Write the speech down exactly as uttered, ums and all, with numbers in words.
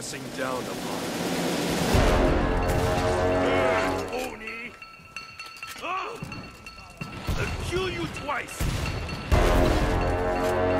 pressing down upon. Oni! Ah! I'll kill you twice!